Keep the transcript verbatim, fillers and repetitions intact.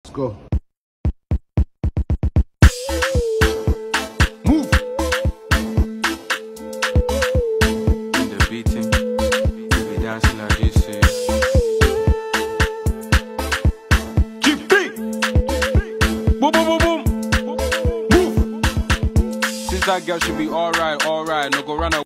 Let's go. Move. In the beating, we dancing like this. eh. G P. Boom, boom, boom, boom. Move. Since that girl should be alright, alright. No go run away.